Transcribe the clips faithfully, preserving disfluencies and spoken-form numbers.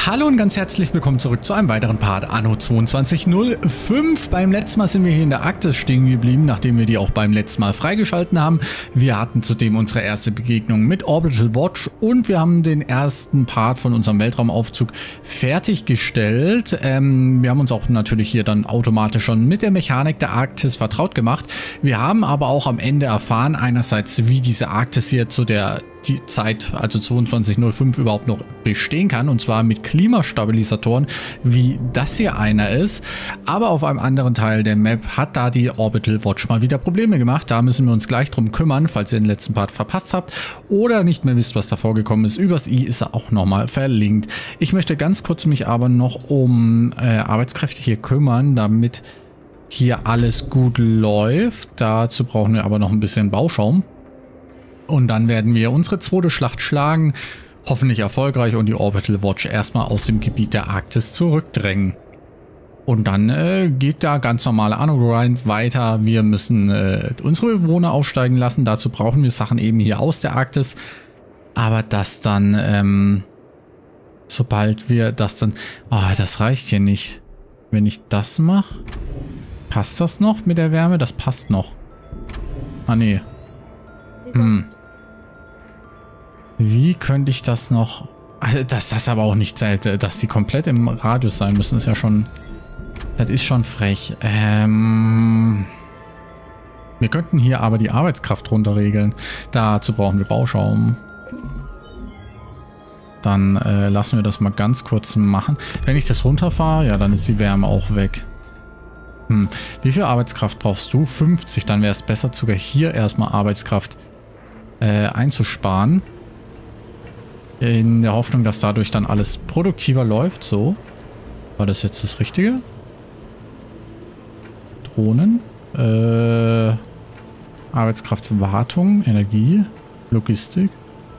Hallo und ganz herzlich willkommen zurück zu einem weiteren Part Anno zweiundzwanzig null fünf. Beim letzten Mal sind wir hier in der Arktis stehen geblieben, nachdem wir die auch beim letzten Mal freigeschalten haben. Wir hatten zudem unsere erste Begegnung mit Orbital Watch und wir haben den ersten Part von unserem Weltraumaufzug fertiggestellt. Ähm, wir haben uns auch natürlich hier dann automatisch schon mit der Mechanik der Arktis vertraut gemacht. Wir haben aber auch am Ende erfahren, einerseits wie diese Arktis hier zu der die Zeit, also zweiundzwanzig null fünf überhaupt noch bestehen kann, und zwar mit Klimastabilisatoren, wie das hier einer ist. Aber auf einem anderen Teil der Map hat da die Orbital Watch mal wieder Probleme gemacht. Da müssen wir uns gleich drum kümmern, falls ihr den letzten Part verpasst habt oder nicht mehr wisst, was da vorgekommen ist. Übers i ist er auch nochmal verlinkt. Ich möchte ganz kurz mich aber noch um äh, Arbeitskräfte hier kümmern, damit hier alles gut läuft. Dazu brauchen wir aber noch ein bisschen Bauschaum. Und dann werden wir unsere zweite Schlacht schlagen, hoffentlich erfolgreich, und die Orbital Watch erstmal aus dem Gebiet der Arktis zurückdrängen. Und dann äh, geht da ganz normale Anno-Grind weiter. Wir müssen äh, unsere Bewohner aufsteigen lassen. Dazu brauchen wir Sachen eben hier aus der Arktis. Aber das dann, ähm, sobald wir das dann... Oh, das reicht hier nicht. Wenn ich das mache, passt das noch mit der Wärme? Das passt noch. Ah, nee. Hm. Wie könnte ich das noch... Also dass das aber auch nicht zählt, dass die komplett im Radius sein müssen, ist ja schon... Das ist schon frech. Ähm... Wir könnten hier aber die Arbeitskraft runterregeln. Dazu brauchen wir Bauschaum. Dann äh, lassen wir das mal ganz kurz machen. Wenn ich das runterfahre, ja, dann ist die Wärme auch weg. Hm. Wie viel Arbeitskraft brauchst du? fünfzig. Dann wäre es besser, sogar hier erstmal Arbeitskraft äh, einzusparen. In der Hoffnung, dass dadurch dann alles produktiver läuft. So. War das jetzt das Richtige? Drohnen. Äh, Arbeitskraftwartung. Energie. Logistik.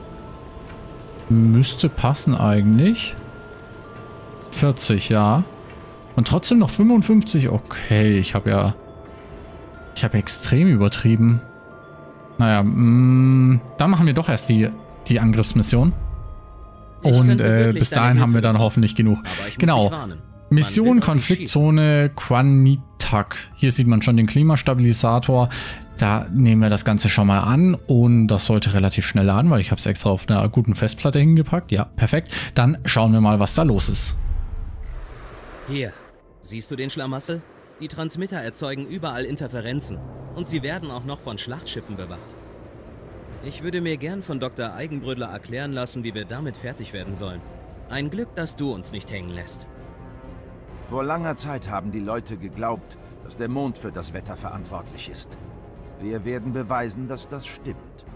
Müsste passen eigentlich. vierzig, ja. Und trotzdem noch fünfundfünfzig. Okay, ich habe ja... Ich habe extrem übertrieben. Naja, mh, dann machen wir doch erst die, die Angriffsmission. Und äh, bis dahin haben wir dann hoffentlich genug. Genau. Mission Konfliktzone Quanitak. Hier sieht man schon den Klimastabilisator. Da nehmen wir das Ganze schon mal an. Und das sollte relativ schnell laden, weil ich habe es extra auf einer guten Festplatte hingepackt. Ja, perfekt. Dann schauen wir mal, was da los ist. Hier, siehst du den Schlamassel? Die Transmitter erzeugen überall Interferenzen. Und sie werden auch noch von Schlachtschiffen bewacht. Ich würde mir gern von Doktor Eigenbrödler erklären lassen, wie wir damit fertig werden sollen. Ein Glück, dass du uns nicht hängen lässt. Vor langer Zeit haben die Leute geglaubt, dass der Mond für das Wetter verantwortlich ist. Wir werden beweisen, dass das stimmt.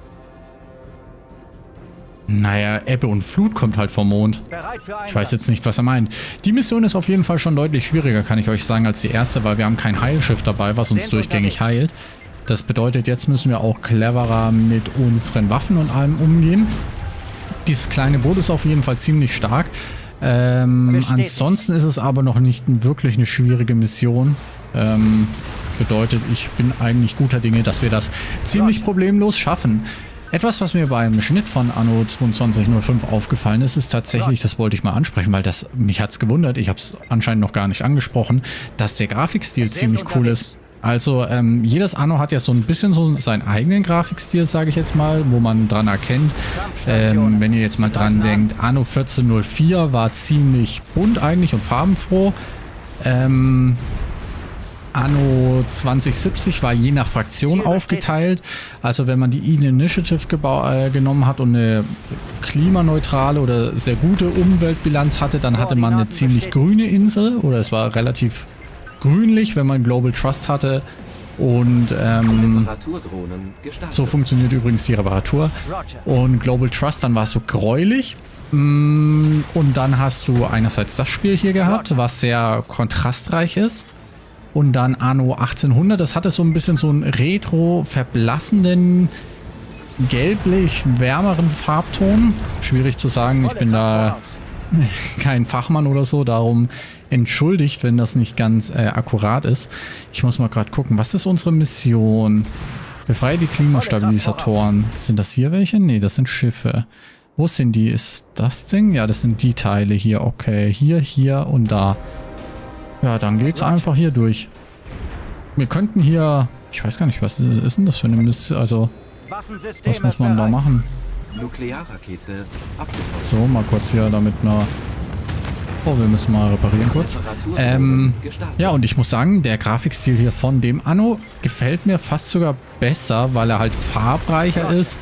Naja, Ebbe und Flut kommt halt vom Mond. Ich weiß jetzt nicht, was er meint. Die Mission ist auf jeden Fall schon deutlich schwieriger, kann ich euch sagen, als die erste, weil wir haben kein Heilschiff dabei, was uns durchgängig heilt. Das bedeutet, jetzt müssen wir auch cleverer mit unseren Waffen und allem umgehen. Dieses kleine Boot ist auf jeden Fall ziemlich stark. Ähm, ansonsten ist es aber noch nicht wirklich eine schwierige Mission. Ähm, bedeutet, ich bin eigentlich guter Dinge, dass wir das ziemlich problemlos schaffen. Etwas, was mir beim Schnitt von Anno zweiundzwanzig null fünf aufgefallen ist, ist tatsächlich, das wollte ich mal ansprechen, weil das mich hat es gewundert, ich habe es anscheinend noch gar nicht angesprochen, dass der Grafikstil ziemlich cool ist. Also ähm, jedes Anno hat ja so ein bisschen so seinen eigenen Grafikstil, sage ich jetzt mal, wo man dran erkennt. Ähm, wenn ihr jetzt mal dran denkt, Anno vierzehn null vier war ziemlich bunt eigentlich und farbenfroh. Ähm, Anno zwanzig siebzig war je nach Fraktion aufgeteilt. Also wenn man die Initiative äh, genommen hat und eine klimaneutrale oder sehr gute Umweltbilanz hatte, dann hatte man eine ziemlich grüne Insel oder es war relativ grünlich, wenn man Global Trust hatte. Und ähm, so funktioniert übrigens die Reparatur. Und Global Trust, dann war es so gräulich. Und dann hast du einerseits das Spiel hier gehabt, was sehr kontrastreich ist. Und dann Anno achtzehnhundert, das hatte so ein bisschen so einen retro verblassenden, gelblich wärmeren Farbton. Schwierig zu sagen, ich bin da kein Fachmann oder so, darum entschuldigt, wenn das nicht ganz äh, akkurat ist. Ich muss mal gerade gucken, was ist unsere Mission? Befreie die Klimastabilisatoren. Sind das hier welche? Nee, das sind Schiffe. Wo sind die? Ist das Ding? Ja, das sind die Teile hier. Okay, hier, hier und da. Ja, dann geht's einfach hier durch. Wir könnten hier... Ich weiß gar nicht, was ist, ist denn das für eine Mission? Also, was muss man da machen? Nuklearrakete abgefangen. So, mal kurz hier damit eine... Oh, wir müssen mal reparieren kurz. Ähm, ja, und ich muss sagen, der Grafikstil hier von dem Anno gefällt mir fast sogar besser, weil er halt farbreicher ist.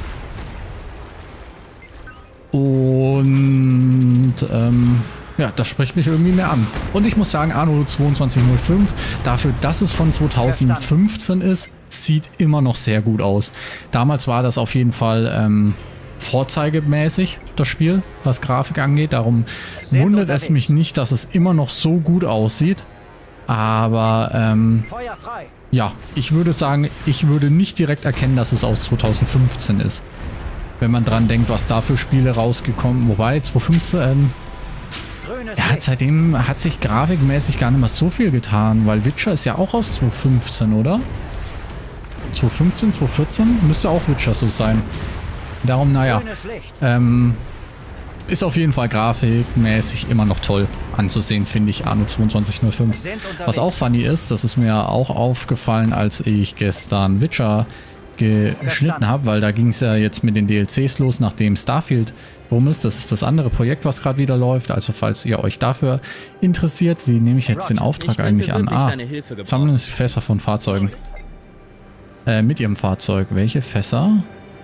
Und, ähm, ja, das spricht mich irgendwie mehr an. Und ich muss sagen, Anno zweiundzwanzig null fünf, dafür, dass es von zweitausendfünfzehn ist, sieht immer noch sehr gut aus. Damals war das auf jeden Fall, ähm, vorzeigemäßig, das Spiel, was Grafik angeht. Darum wundert es mich nicht, dass es immer noch so gut aussieht. Aber, ähm, ja, ich würde sagen, ich würde nicht direkt erkennen, dass es aus zweitausendfünfzehn ist. Wenn man dran denkt, was da für Spiele rausgekommen. Wobei, zweitausendfünfzehn, ähm, ja, seitdem hat sich grafikmäßig gar nicht mehr so viel getan, weil Witcher ist ja auch aus zweitausendfünfzehn, oder? zweitausendfünfzehn, zweitausendvierzehn müsste auch Witcher so sein. Darum, naja, ähm, ist auf jeden Fall grafikmäßig immer noch toll anzusehen, finde ich, Anno zweiundzwanzig null fünf. Was auch funny ist, das ist mir auch aufgefallen, als ich gestern Witcher geschnitten habe, weil da ging es ja jetzt mit den D L Cs los, nachdem Starfield rum ist. Das ist das andere Projekt, was gerade wieder läuft. Also falls ihr euch dafür interessiert, wie nehme ich jetzt den Auftrag eigentlich an? Ah, sammeln Sie Fässer von Fahrzeugen. Äh, mit Ihrem Fahrzeug. Welche Fässer?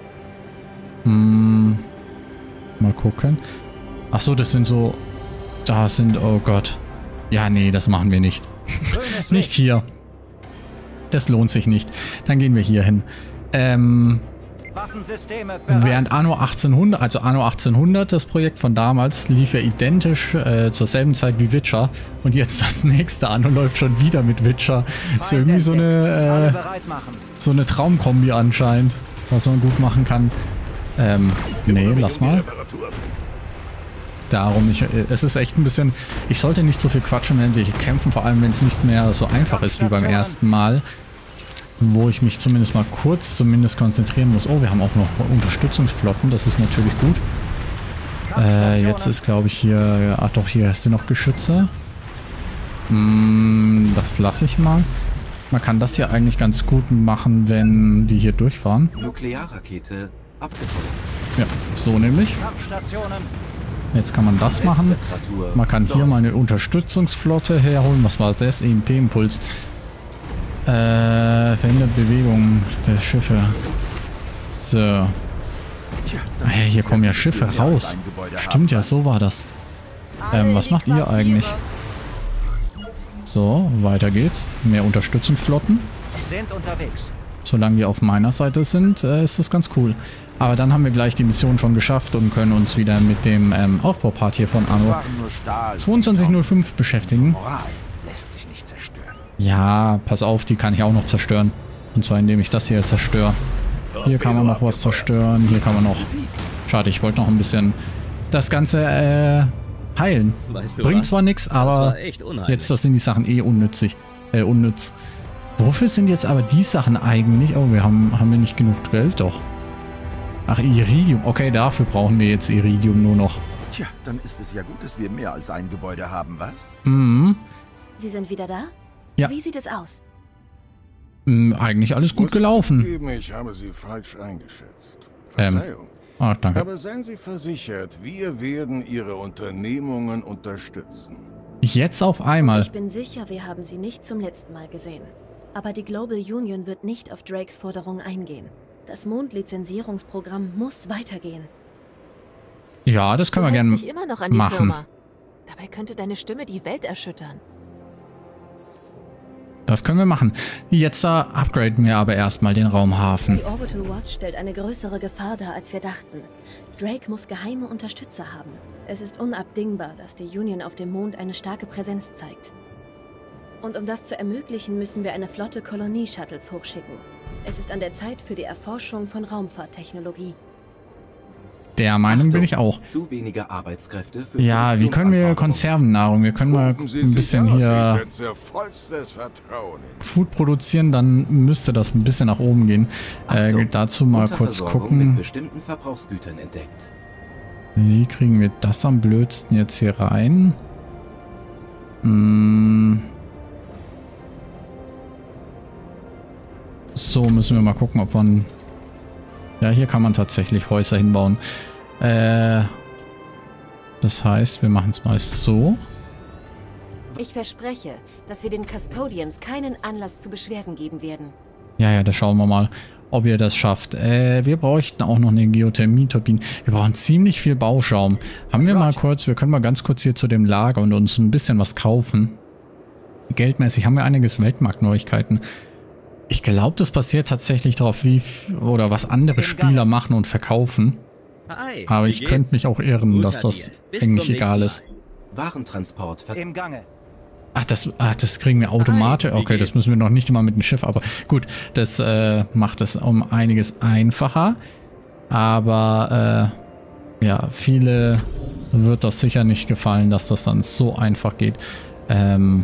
Hm, mal gucken. Ach so, das sind so... Da sind... Oh Gott. Ja, nee, das machen wir nicht. Nicht hier. Das lohnt sich nicht. Dann gehen wir hier hin. Ähm... Während Anno achtzehnhundert, also Anno achtzehnhundert, das Projekt von damals, lief ja identisch äh, zur selben Zeit wie Witcher. Und jetzt das nächste Anno läuft schon wieder mit Witcher. Ist irgendwie so eine, äh, so eine Traumkombi anscheinend, was man gut machen kann. Ähm, nee, lass mal. Darum, ich, es ist echt ein bisschen... Ich sollte nicht so viel quatschen, wenn wir kämpfen, vor allem wenn es nicht mehr so einfach ist wie beim ersten Mal. Wo ich mich zumindest mal kurz zumindest konzentrieren muss. Oh, wir haben auch noch Unterstützungsflotten, das ist natürlich gut. Äh, jetzt ist glaube ich hier... Ach doch, hier sind noch Geschütze. Hm, das lasse ich mal. Man kann das hier eigentlich ganz gut machen, wenn wir hier durchfahren. Nuklearrakete abgefeuert. Ja, so nämlich. Jetzt kann man das machen. Man kann hier mal eine Unterstützungsflotte herholen. Was war das? E M P-Impuls. Äh, verhindert Bewegung der Schiffe. So. Ah, hier kommen ja Schiffe raus. Stimmt ja, so war das. Ähm, was macht ihr eigentlich? So, weiter geht's. Mehr Unterstützungsflotten. Solange die auf meiner Seite sind, äh, ist das ganz cool. Aber dann haben wir gleich die Mission schon geschafft und können uns wieder mit dem ähm, Aufbaupart hier von Anno zweiundzwanzig null fünf beschäftigen. Ja, pass auf, die kann ich auch noch zerstören. Und zwar indem ich das hier zerstöre. Hier kann man noch was zerstören. Hier kann man noch... Schade, ich wollte noch ein bisschen das Ganze äh, heilen. Weißt du Bringt was? zwar nichts, aber jetzt das sind die Sachen eh unnützig. Äh, unnütz. Wofür sind jetzt aber die Sachen eigentlich? Oh, wir haben, haben wir nicht genug Geld? Doch. Ach, Iridium. Okay, dafür brauchen wir jetzt Iridium nur noch. Tja, dann ist es ja gut, dass wir mehr als ein Gebäude haben, was? Mhm. Sie sind wieder da? Ja. Wie sieht es aus? Mhm, eigentlich alles gut gelaufen. Zugeben, ich habe Sie falsch eingeschätzt. Ähm. Verzeihung. Ah, danke. Aber seien Sie versichert, wir werden Ihre Unternehmungen unterstützen. Jetzt auf einmal. Ich bin sicher, wir haben sie nicht zum letzten Mal gesehen. Aber die Global Union wird nicht auf Drakes Forderung eingehen. Das Mondlizenzierungsprogramm muss weitergehen. Ja, das können wir gerne dich immer noch an die machen. Firma. Dabei könnte deine Stimme die Welt erschüttern. Das können wir machen. Jetzt da upgraden wir aber erstmal den Raumhafen. Die Orbital Watch stellt eine größere Gefahr dar, als wir dachten. Drake muss geheime Unterstützer haben. Es ist unabdingbar, dass die Union auf dem Mond eine starke Präsenz zeigt. Und um das zu ermöglichen, müssen wir eine Flotte Kolonie-Shuttles hochschicken. Es ist an der Zeit für die Erforschung von Raumfahrttechnologie. Der Meinung bin ich auch. Zu wenige Arbeitskräfte für Ja, wie können wir Konservennahrung? Wir können mal ein bisschen hier Food produzieren, dann müsste das ein bisschen nach oben gehen. Äh, dazu mal kurz Unterversorgung gucken. mit bestimmten Verbrauchsgütern entdeckt. Wie kriegen wir das am blödsten jetzt hier rein? Hm. So, müssen wir mal gucken, ob man... Ja, hier kann man tatsächlich Häuser hinbauen. Äh, das heißt, wir machen es mal so. Ich verspreche, dass wir den Custodians keinen Anlass zu Beschwerden geben werden. Ja, ja, da schauen wir mal, ob ihr das schafft. Äh, wir bräuchten auch noch eine Geothermie-Turbine. Wir brauchen ziemlich viel Bauschaum. Haben wir mal kurz, wir können mal ganz kurz hier zu dem Lager und uns ein bisschen was kaufen. Geldmäßig haben wir einiges Weltmarktneuigkeiten. Ich glaube, das basiert tatsächlich darauf, wie oder was andere Spieler machen und verkaufen. Hi, Aber wie ich geht's? könnte mich auch irren, Guter dass das Deal. Bis eigentlich zum egal nächsten ist. Warentransport. ver- Im Gange. Ach das, ach, das kriegen wir automatisch. Hi, wie Okay, das geht's? müssen wir noch nicht mal mit dem Schiff. Aber gut, das äh, macht es um einiges einfacher. Aber äh, ja, viele wird das sicher nicht gefallen, dass das dann so einfach geht. Ähm,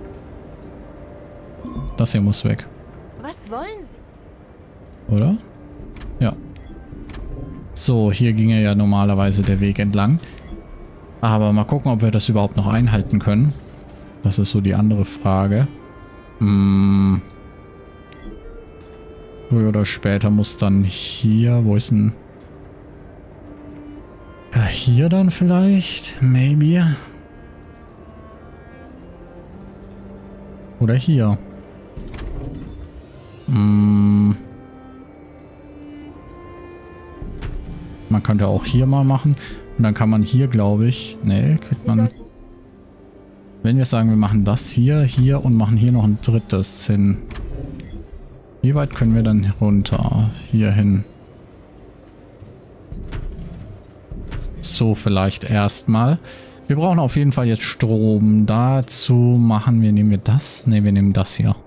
das hier muss weg. Was wollen Sie? Oder? Ja. So, hier ginge ja normalerweise der Weg entlang. Aber mal gucken, ob wir das überhaupt noch einhalten können. Das ist so die andere Frage. Hm. Früher oder später muss dann hier... Wo ist denn... Ja, hier dann vielleicht? Maybe. Oder hier. Hm. Man könnte auch hier mal machen. Und dann kann man hier, glaube ich... Ne, kriegt man... Wenn wir sagen, wir machen das hier, hier und machen hier noch ein drittes hin. Wie weit können wir dann runter? Hier hin. So vielleicht erstmal. Wir brauchen auf jeden Fall jetzt Strom. Dazu machen wir, nehmen wir das? Ne, wir nehmen das hier.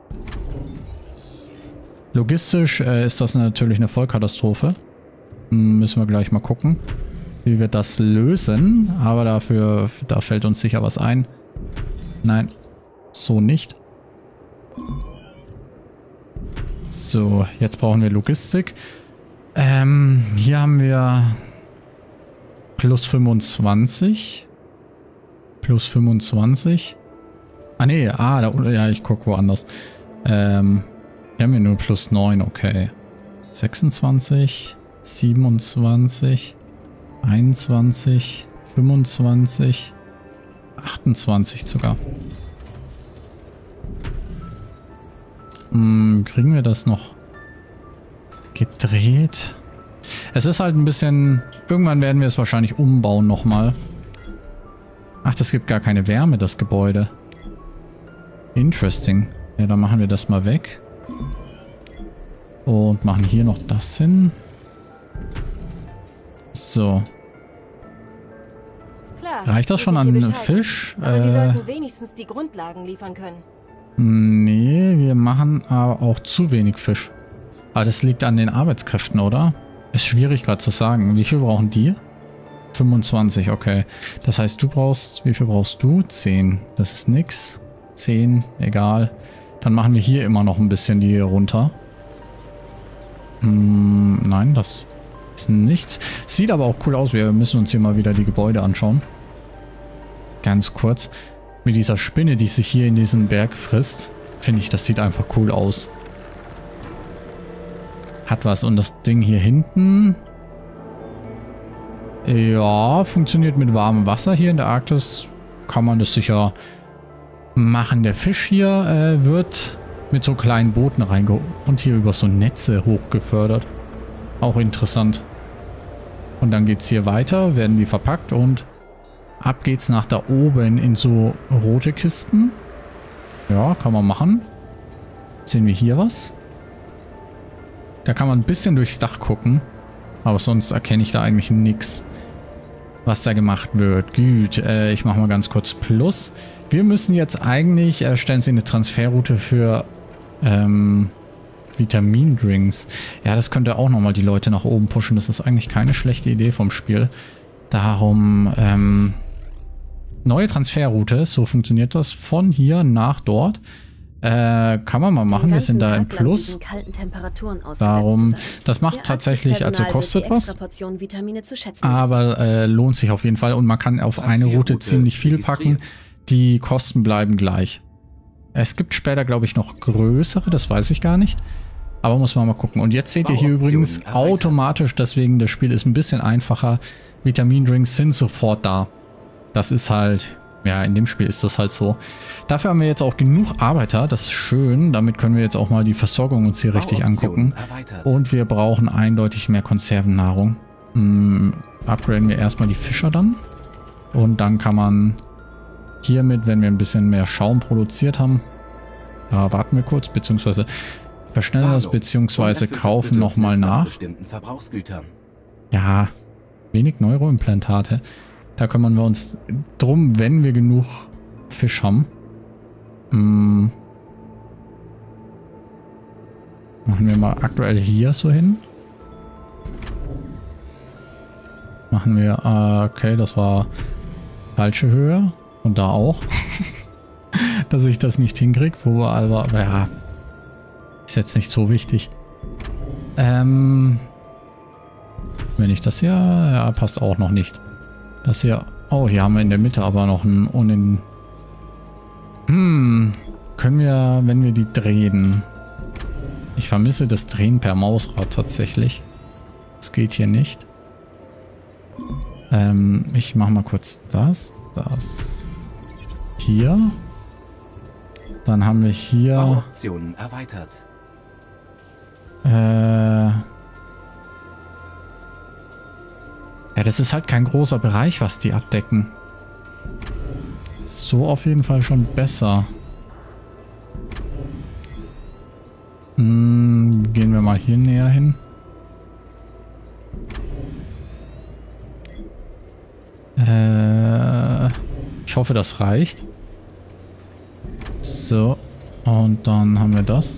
Logistisch äh, ist das natürlich eine Vollkatastrophe. Hm, müssen wir gleich mal gucken, wie wir das lösen. Aber dafür, da fällt uns sicher was ein. Nein, so nicht. So, jetzt brauchen wir Logistik. Ähm, hier haben wir plus fünfundzwanzig. Plus fünfundzwanzig. Ah ne, ah, da, ja, ich gucke woanders. Ähm, hier haben wir nur plus neun, okay. sechsundzwanzig, siebenundzwanzig, einundzwanzig, fünfundzwanzig, achtundzwanzig sogar. Hm, kriegen wir das noch gedreht? Es ist halt ein bisschen... Irgendwann werden wir es wahrscheinlich umbauen nochmal. Ach, das gibt gar keine Wärme, das Gebäude. Interesting. Ja, dann machen wir das mal weg. Und machen hier noch das hin. So. Klar, Reicht das wir schon sind dir an Bescheid. Fisch? Aber Sie Äh, sollten wenigstens die Grundlagen liefern können. nee, wir machen aber auch zu wenig Fisch. Aber das liegt an den Arbeitskräften, oder? Ist schwierig gerade zu sagen. Wie viel brauchen die? fünfundzwanzig, okay. Das heißt, du brauchst... Wie viel brauchst du? zehn. Das ist nix. zehn, egal. Dann machen wir hier immer noch ein bisschen die runter. Hm, nein, das ist nichts. Sieht aber auch cool aus. Wir müssen uns hier mal wieder die Gebäude anschauen. Ganz kurz. Mit dieser Spinne, die sich hier in diesem Berg frisst, finde ich, das sieht einfach cool aus. Hat was. Und das Ding hier hinten... Ja, funktioniert mit warmem Wasser hier in der Arktis. Kann man das sicher machen. Der Fisch hier äh, wird mit so kleinen Booten reingeholt und hier über so Netze hochgefördert. Auch interessant. Und dann geht es hier weiter, werden die verpackt und ab geht's nach da oben in so rote Kisten. Ja, kann man machen. Sehen wir hier was? Da kann man ein bisschen durchs Dach gucken. Aber sonst erkenne ich da eigentlich nichts, was da gemacht wird. Gut, äh, ich mache mal ganz kurz Plus. Wir müssen jetzt eigentlich, erstellen Sie eine Transferroute für ähm, Vitamindrinks. Ja, das könnte auch nochmal die Leute nach oben pushen. Das ist eigentlich keine schlechte Idee vom Spiel. Darum, ähm, neue Transferroute, so funktioniert das, von hier nach dort. Äh, kann man mal machen. Wir sind da im Plus. Darum, das macht tatsächlich, also kostet was. Aber äh, lohnt sich auf jeden Fall. Und man kann auf eine Route ziemlich viel packen. Die Kosten bleiben gleich. Es gibt später, glaube ich, noch größere. Das weiß ich gar nicht. Aber muss man mal gucken. Und jetzt seht ihr hier übrigens automatisch, deswegen das Spiel ist ein bisschen einfacher. Vitamindrinks sind sofort da. Das ist halt... Ja, in dem Spiel ist das halt so. Dafür haben wir jetzt auch genug Arbeiter. Das ist schön. Damit können wir jetzt auch mal die Versorgung uns hier richtig angucken. Und wir brauchen eindeutig mehr Konservennahrung. Hm, upgraden wir erstmal die Fischer dann. Und dann kann man hiermit, wenn wir ein bisschen mehr Schaum produziert haben, da warten wir kurz, beziehungsweise verschnellen das, beziehungsweise kaufen nochmal nach. Ja, wenig Neuroimplantate. Da kümmern wir uns drum, wenn wir genug Fisch haben. Hm. Machen wir mal aktuell hier so hin. Machen wir, äh, okay, das war falsche Höhe. Und da auch. Dass ich das nicht hinkriege. Wo wir aber, ja, ist jetzt nicht so wichtig. Ähm, wenn ich das hier, ja, passt auch noch nicht. Das hier, oh, hier haben wir in der Mitte aber noch einen unin... Hm, können wir, wenn wir die drehen... Ich vermisse das Drehen per Mausrad tatsächlich. Das geht hier nicht. Ähm, ich mache mal kurz das, das, hier. Dann haben wir hier... Bauoptionen erweitert. Äh... Ja, das ist halt kein großer Bereich, was die abdecken. So auf jeden Fall schon besser. Hm, gehen wir mal hier näher hin. Äh, ich hoffe, das reicht. So, und dann haben wir das.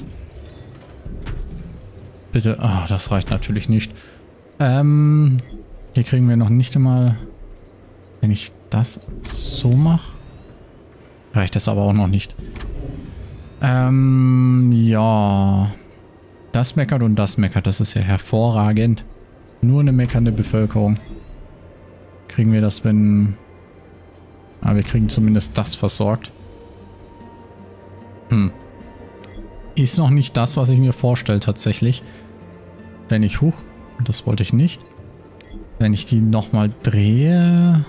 Bitte, ah, das reicht natürlich nicht. Ähm... Hier kriegen wir noch nicht einmal, wenn ich das so mache, reicht das aber auch noch nicht. Ähm, ja. Das meckert und das meckert, das ist ja hervorragend. Nur eine meckernde Bevölkerung. Kriegen wir das, wenn... Aber wir kriegen zumindest das versorgt. Hm. Ist noch nicht das, was ich mir vorstelle tatsächlich. Wenn ich hoch, das wollte ich nicht. Wenn ich die nochmal drehe,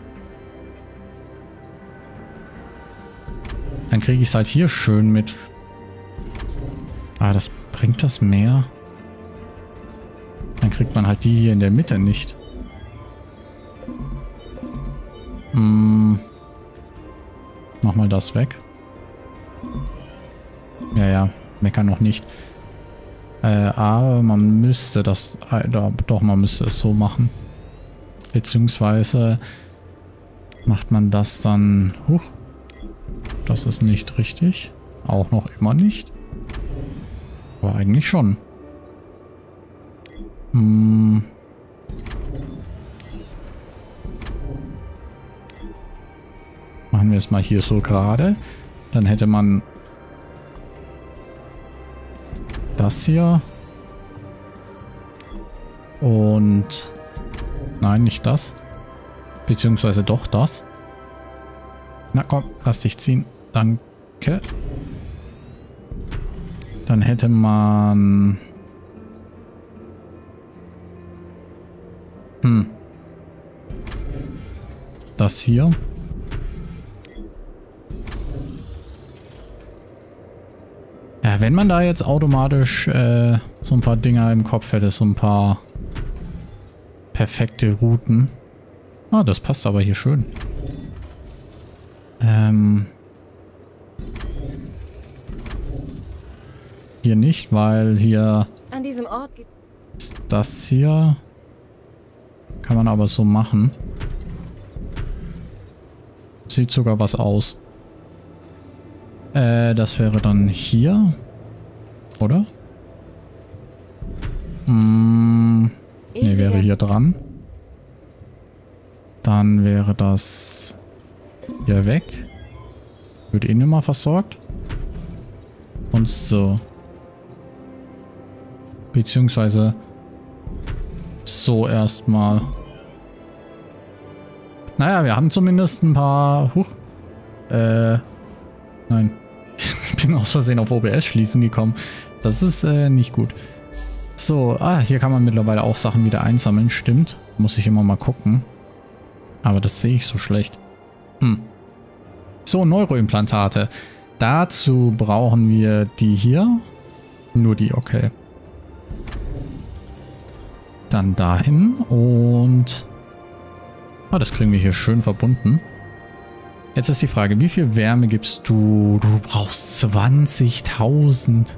dann kriege ich es halt hier schön mit. Ah, das bringt das mehr. Dann kriegt man halt die hier in der Mitte nicht. Hm. Mach mal das weg. Ja, ja, meckern noch nicht. Äh, aber man müsste das, äh, doch, man müsste es so machen. Beziehungsweise macht man das dann... Huch, das ist nicht richtig. Auch noch immer nicht. Aber eigentlich schon. Hm. Machen wir es mal hier so gerade. Dann hätte man das hier. Und... Nein, nicht das. Beziehungsweise doch das. Na komm, lass dich ziehen. Danke. Dann hätte man... Hm. Das hier. Ja, wenn man da jetzt automatisch äh, so ein paar Dinger im Kopf hätte, so ein paar perfekte Routen. Ah, das passt aber hier schön. Ähm... Hier nicht, weil hier... An diesem Ort gibt das hier... Kann man aber so machen. Sieht sogar was aus. Äh, das wäre dann hier. Oder? Hm... Ne, wäre hier dran. Dann wäre das hier weg. Wird eh nicht mal versorgt. Und so. Beziehungsweise so erstmal. Naja, wir haben zumindest ein paar... Huch. Äh... Nein. Ich bin aus Versehen auf O B S schließen gekommen. Das ist äh, nicht gut. So, ah, hier kann man mittlerweile auch Sachen wieder einsammeln. Stimmt. Muss ich immer mal gucken. Aber das sehe ich so schlecht. Hm. So, Neuroimplantate. Dazu brauchen wir die hier. Nur die, okay. Dann dahin und... Ah, das kriegen wir hier schön verbunden. Jetzt ist die Frage, wie viel Wärme gibst du? Du brauchst zwanzigtausend.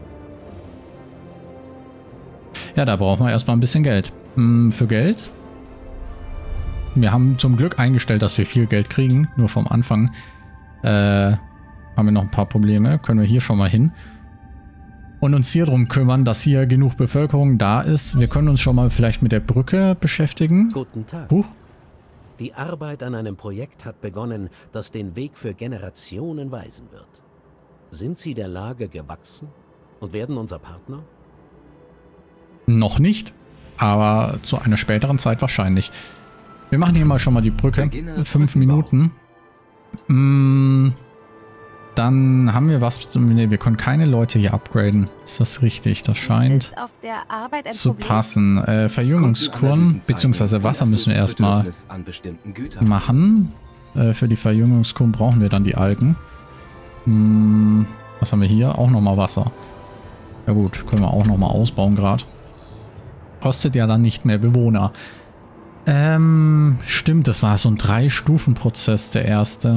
Ja, da brauchen wir erstmal ein bisschen Geld. Hm, für Geld? Wir haben zum Glück eingestellt, dass wir viel Geld kriegen. Nur vom Anfang äh, haben wir noch ein paar Probleme. Können wir hier schon mal hin. Und uns hier drum kümmern, dass hier genug Bevölkerung da ist. Wir können uns schon mal vielleicht mit der Brücke beschäftigen. Guten Tag. Huch. Die Arbeit an einem Projekt hat begonnen, das den Weg für Generationen weisen wird. Sind Sie der Lage gewachsen und werden unser Partner? Noch nicht, aber zu einer späteren Zeit wahrscheinlich. Wir machen hier mal schon mal die Brücke. Fünf Minuten. Mm, dann haben wir was. Ne, wir können keine Leute hier upgraden. Ist das richtig? Das scheint Ist auf der Arbeit ein zu Problem? passen. Äh, Verjüngungskuren bzw. Wasser müssen wir erstmal machen. Äh, für die Verjüngungskuren brauchen wir dann die Algen. Hm, was haben wir hier? Auch nochmal Wasser. Ja gut, können wir auch nochmal ausbauen gerade. Kostet ja dann nicht mehr Bewohner. Ähm, stimmt, das war so ein Drei-Stufen-Prozess, der erste.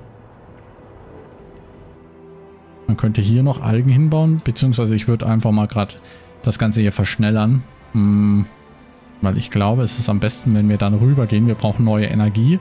Man könnte hier noch Algen hinbauen, beziehungsweise ich würde einfach mal gerade das Ganze hier verschnellern. Hm, weil ich glaube, es ist am besten, wenn wir dann rübergehen. Wir brauchen neue Energie.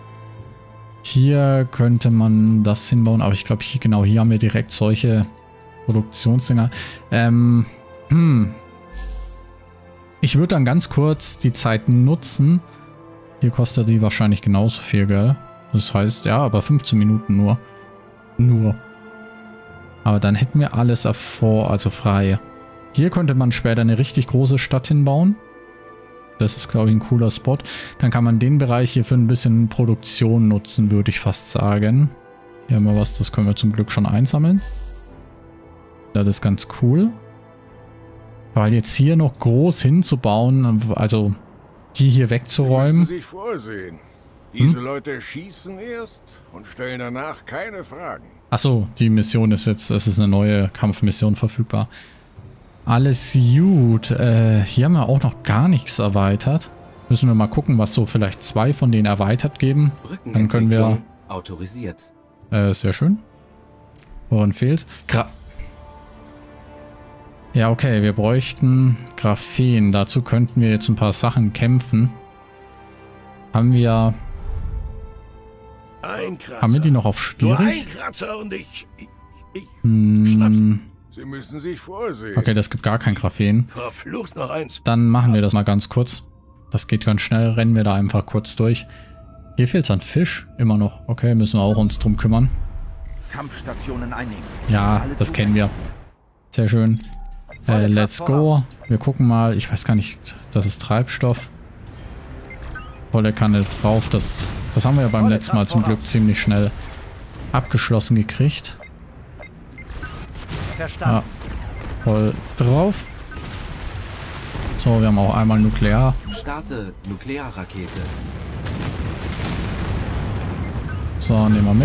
Hier könnte man das hinbauen, aber ich glaube, hier, genau hier haben wir direkt solche Produktionsdinger. Ähm, hm. Ich würde dann ganz kurz die Zeit nutzen. Hier kostet die wahrscheinlich genauso viel, gell? Das heißt, ja, aber fünfzehn Minuten nur. Nur. Aber dann hätten wir alles vor, also frei. Hier könnte man später eine richtig große Stadt hinbauen. Das ist, glaube ich, ein cooler Spot. Dann kann man den Bereich hier für ein bisschen Produktion nutzen, würde ich fast sagen. Hier haben wir was, das können wir zum Glück schon einsammeln. Das ist ganz cool. Weil jetzt hier noch groß hinzubauen, also die hier wegzuräumen. Sie müssen sich vorsehen. Diese Hm? Leute schießen erst und stellen danach keine Fragen. Achso, die Mission ist jetzt, es ist eine neue Kampfmission verfügbar. Alles gut. Äh, hier haben wir auch noch gar nichts erweitert. Müssen wir mal gucken, was so vielleicht zwei von denen erweitert geben. Dann können wir... Autorisiert. Äh, sehr schön. Woran fehlt's? Gra ja, okay, wir bräuchten Graphen. Dazu könnten wir jetzt ein paar Sachen kämpfen. Haben wir... Ein Kratzer. Haben wir die noch auf schwierig? Nur ein Kratzer und ich... ich, ich Hm, Sie müssen sich vorsehen. okay, das gibt gar kein Graphen. Verflucht noch eins. Dann machen wir das mal ganz kurz. Das geht ganz schnell. Rennen wir da einfach kurz durch. Hier fehlt es an Fisch. Immer noch. Okay, müssen wir auch uns drum kümmern. Kampfstationen einnehmen. Ja, das kennen wir. Sehr schön. Äh, let's go. Wir gucken mal. Ich weiß gar nicht. Das ist Treibstoff. Volle Kanne drauf. Das, das haben wir ja beim letzten Mal zum Glück ziemlich schnell abgeschlossen gekriegt. Ja, voll drauf. So, wir haben auch einmal Nuklear. Starte Nuklearrakete. So, nehmen wir mit.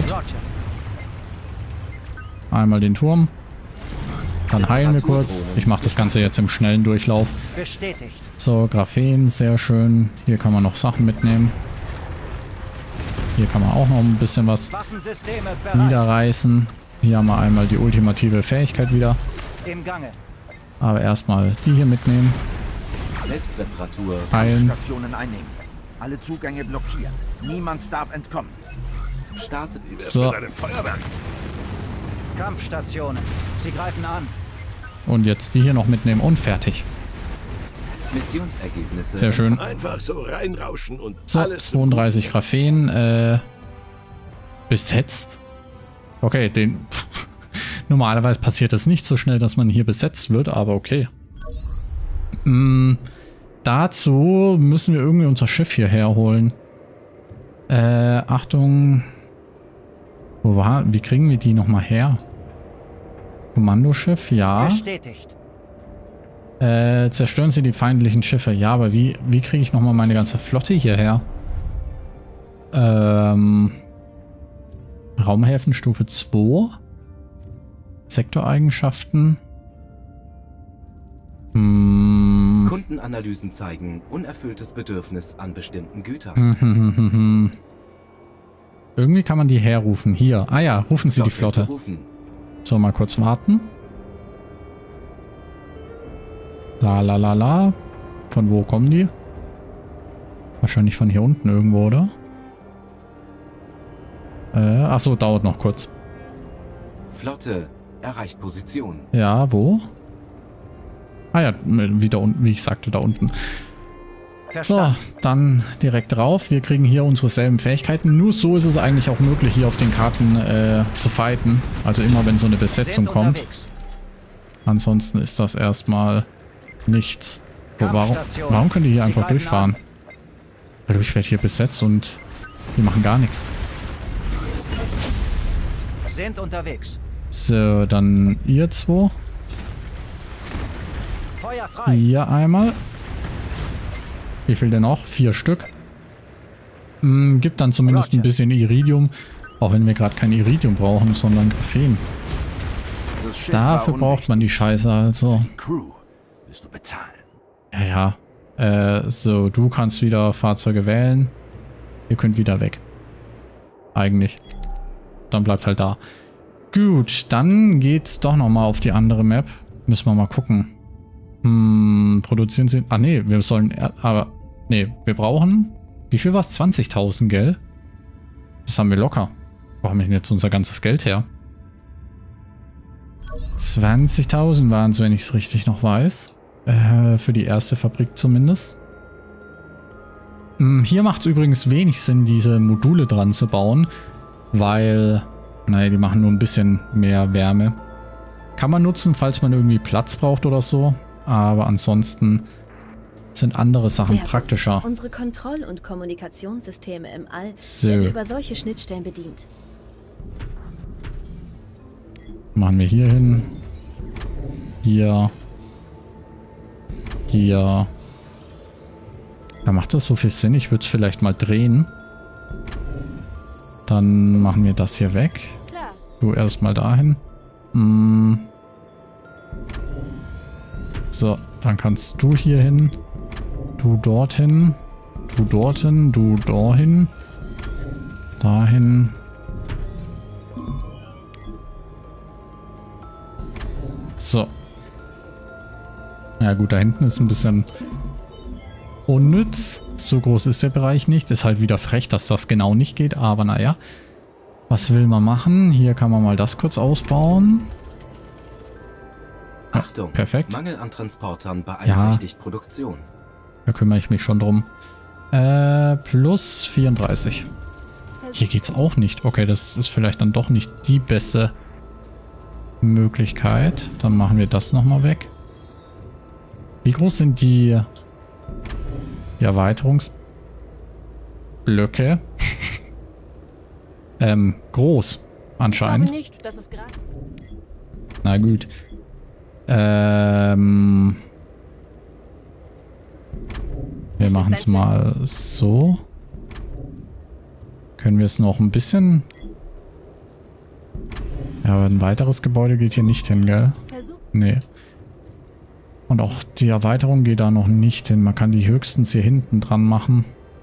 Einmal den Turm. Dann heilen wir kurz. Ich mache das Ganze jetzt im schnellen Durchlauf. So, Graphen, sehr schön. Hier kann man noch Sachen mitnehmen. Hier kann man auch noch ein bisschen was niederreißen. Hier haben wir einmal die ultimative Fähigkeit wieder. Aber erstmal die hier mitnehmen. Selbstreparatur. Heilen. Stationen einnehmen. Alle Zugänge blockieren. Niemand darf entkommen. Startet So. Kampfstationen. Sie greifen an. Und jetzt die hier noch mitnehmen und fertig. Missionsergebnisse. Sehr schön. Einfach so reinrauschen und So, alles zweiunddreißig Graphen. Äh, besetzt. Okay, den... Normalerweise passiert es nicht so schnell, dass man hier besetzt wird, aber okay. Mm, dazu müssen wir irgendwie unser Schiff hierher holen. Äh, Achtung. Wo war, wie kriegen wir die nochmal her? Kommandoschiff, ja. Bestätigt. Äh, zerstören Sie die feindlichen Schiffe. Ja, aber wie, wie kriege ich nochmal meine ganze Flotte hierher? Ähm, Raumhäfen Stufe zwei. Sektoreigenschaften. Hm. Kundenanalysen zeigen unerfülltes Bedürfnis an bestimmten Gütern. Hm, hm, hm, hm, hm. Irgendwie kann man die herrufen. Hier. Ah ja, rufen Sie die Flotte. Berufen. So, mal kurz warten. La la la la. Von wo kommen die? Wahrscheinlich von hier unten irgendwo, oder? Äh, achso, dauert noch kurz. Flotte erreicht Position. Ja, wo? Ah ja, wieder unten, wie ich sagte, da unten. So, dann direkt drauf. Wir kriegen hier unsere selben Fähigkeiten. Nur so ist es eigentlich auch möglich, hier auf den Karten äh, zu fighten. Also immer, wenn so eine Besetzung kommt. Ansonsten ist das erstmal nichts. Oh, warum, warum können die hier einfach durchfahren? Weil ich werde hier besetzt und die machen gar nichts. Sind unterwegs. So, dann ihr zwei. Feuer frei. Hier einmal. Wie viel denn noch? Vier Stück. Hm, gibt dann zumindest ein bisschen Iridium. Auch wenn wir gerade kein Iridium brauchen, sondern Graphen. Dafür braucht man die Scheiße also. Die Crew wirst du bezahlen. Ja, ja. Äh, so, du kannst wieder Fahrzeuge wählen. Ihr könnt wieder weg. Eigentlich. Dann bleibt halt da. Gut, dann geht's doch nochmal auf die andere Map. Müssen wir mal gucken. Hm, produzieren sie... Ah, nee, wir sollen... Aber... Nee, wir brauchen... Wie viel war es? zwanzigtausend, gell? Das haben wir locker. Wo haben wir denn jetzt unser ganzes Geld her? zwanzigtausend waren es, wenn ich es richtig noch weiß. Äh, für die erste Fabrik zumindest. Hm, hier macht es übrigens wenig Sinn, diese Module dran zu bauen. Weil... Naja, die machen nur ein bisschen mehr Wärme. Kann man nutzen, falls man irgendwie Platz braucht oder so. Aber ansonsten sind andere Sachen Sehr praktischer. Gut. Unsere Kontroll- und Kommunikationssysteme im All so. werden über solche Schnittstellen bedient. Machen wir hier hin. Hier. Hier. Ja, macht das so viel Sinn? Ich würde es vielleicht mal drehen. Dann machen wir das hier weg. Klar. Du erstmal dahin. Hm. So, dann kannst du hier hin. Du dorthin. Du dorthin. Du dorthin. Dahin. So. Ja gut, da hinten ist ein bisschen unnütz. So groß ist der Bereich nicht. Ist halt wieder frech, dass das genau nicht geht. Aber naja. Was will man machen? Hier kann man mal das kurz ausbauen. Ja, Achtung, perfekt. Mangel an Transportern beeinträchtigt ja. Produktion. Da kümmere ich mich schon drum. Äh, plus vierunddreißig. Hier geht's auch nicht. Okay, das ist vielleicht dann doch nicht die beste Möglichkeit. Dann machen wir das nochmal weg. Wie groß sind die, die Erweiterungsblöcke? ähm, groß. Anscheinend. Ich glaube nicht, dass es gerade... Na gut. Ähm... Wir machen es mal so. Können wir es noch ein bisschen... Ja, aber ein weiteres Gebäude geht hier nicht hin, gell? Nee. Und auch die Erweiterung geht da noch nicht hin. Man kann die höchstens hier hinten dran machen.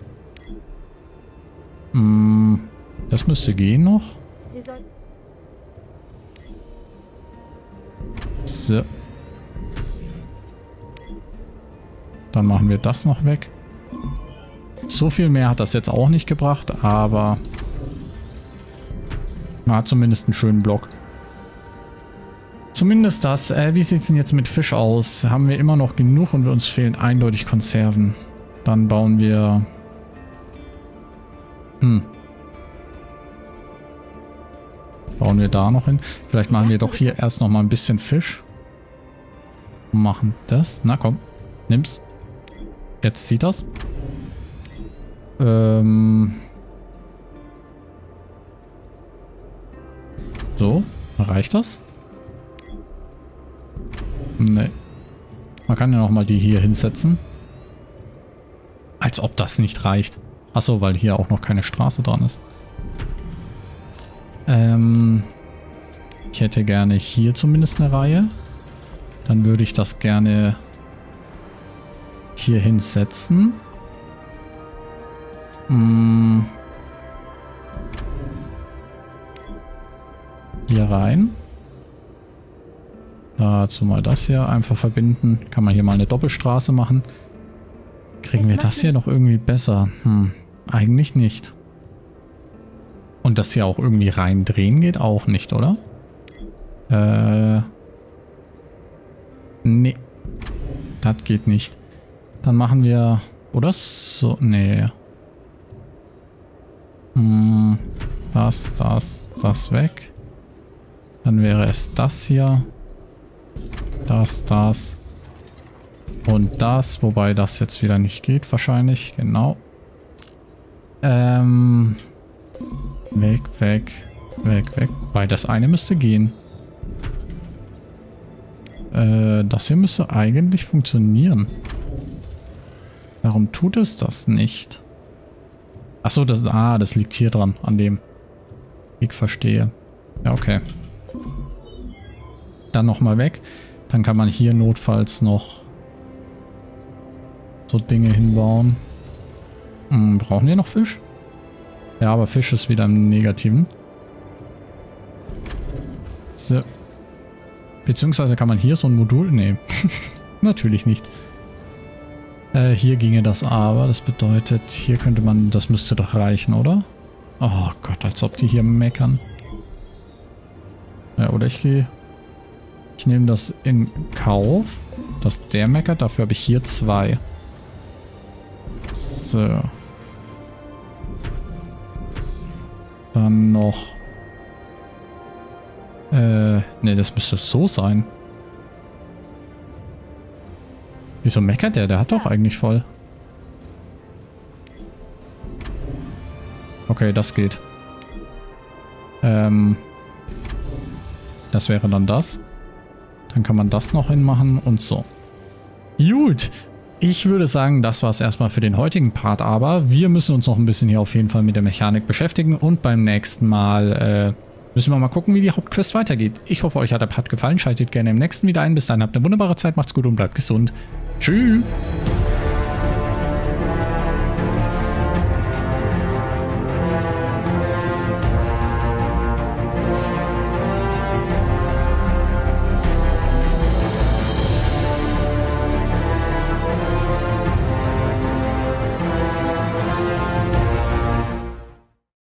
Hm, das müsste gehen noch. So. Dann machen wir das noch weg. So viel mehr hat das jetzt auch nicht gebracht, aber man hat zumindest einen schönen Block. Zumindest das. Äh, wie sieht es denn jetzt mit Fisch aus? Haben wir immer noch genug und uns fehlen eindeutig Konserven. Dann bauen wir... Hm. Bauen wir da noch hin. Vielleicht machen wir doch hier erst noch mal ein bisschen Fisch. Machen das. Na komm, nimm's. Jetzt zieht das. Ähm... So, reicht das? Nee. Man kann ja nochmal die hier hinsetzen. Als ob das nicht reicht. Achso, weil hier auch noch keine Straße dran ist. Ähm, ich hätte gerne hier zumindest eine Reihe. Dann würde ich das gerne hier hinsetzen. Hm. Hier rein. Dazu mal das hier einfach verbinden. Kann man hier mal eine Doppelstraße machen. Kriegen wir das hier noch irgendwie besser? Hm, eigentlich nicht. Und das hier auch irgendwie rein drehen geht auch nicht, oder? Äh. Nee. Das geht nicht. Dann machen wir... Oder so... Nee. Hm, das, das, das weg. Dann wäre es das hier. Das, das. Und das. Wobei das jetzt wieder nicht geht wahrscheinlich. Genau. Ähm. Weg, weg. Weg, weg. Weil das eine müsste gehen. Äh, das hier müsste eigentlich funktionieren. Warum tut es das nicht? Achso, das, ah, das liegt hier dran. An dem. Ich verstehe. Ja, okay. Dann nochmal weg. Dann kann man hier notfalls noch so Dinge hinbauen. Hm, brauchen wir noch Fisch? Ja, aber Fisch ist wieder im Negativen. So. Beziehungsweise kann man hier so ein Modul... Nee, natürlich nicht. Äh, hier ginge das aber. Das bedeutet, hier könnte man... Das müsste doch reichen, oder? Oh Gott, als ob die hier meckern. Ja, oder ich gehe... Ich nehme das in Kauf, dass der meckert. Dafür habe ich hier zwei. So. Dann noch... Äh, ne, das müsste so sein. Wieso meckert der? Der hat doch eigentlich voll. Okay, das geht. Ähm... Das wäre dann das. Dann kann man das noch hinmachen und so. Gut. Ich würde sagen, das war es erstmal für den heutigen Part, aber wir müssen uns noch ein bisschen hier auf jeden Fall mit der Mechanik beschäftigen und beim nächsten Mal äh, müssen wir mal gucken, wie die Hauptquest weitergeht. Ich hoffe, euch hat der Part gefallen. Schaltet gerne im nächsten wieder ein. Bis dahin habt eine wunderbare Zeit, macht's gut und bleibt gesund. Tschüss.